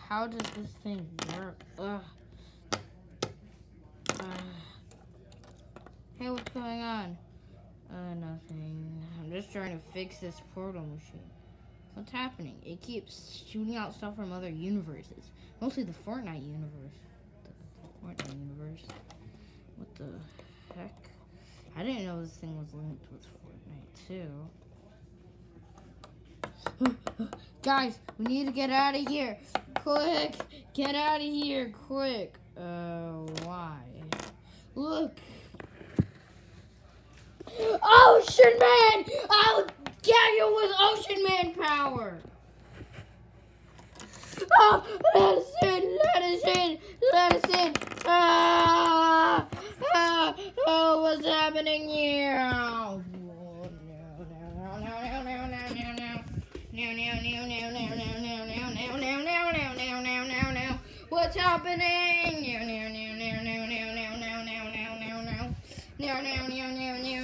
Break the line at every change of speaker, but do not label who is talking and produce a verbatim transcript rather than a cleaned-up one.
how does this thing work? Ugh. Uh, hey, what's going on? Uh, nothing. I'm just trying to fix this portal machine. What's happening? It keeps shooting out stuff from other universes. Mostly the Fortnite universe. The, the Fortnite universe. What the heck? I didn't know this thing was linked with Fortnite, too. Guys, we need to get out of here. Quick! Get out of here, quick. Uh, why? Look. Ocean Man! I'll get you with Ocean Man power! Oh, let us in! Let us in! Let us in! Ah! Ah! Oh, what's happening here? Oh, no, no, no, no, no, no, no, no, no, no. No, no, no, no, no, no, no, no, no, no, no, no, no, no, no, no. What's happening? No, no, no, no, no, no, no, no, no, no, no, no. No, no, no, no, no.